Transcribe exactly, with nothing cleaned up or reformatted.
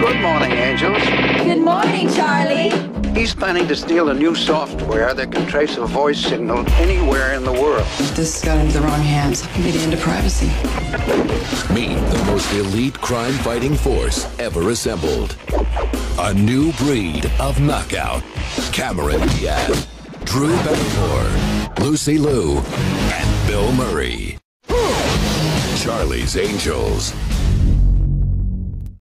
Good morning, Angels. Good morning, Charlie. He's planning to steal a new software that can trace a voice signal anywhere in the world. If this got into the wrong hands, it could be the end of privacy. Meet the most elite crime-fighting force ever assembled. A new breed of knockout. Cameron Diaz, Drew Barrymore, Lucy Liu, and Bill Murray. Charlie's Angels.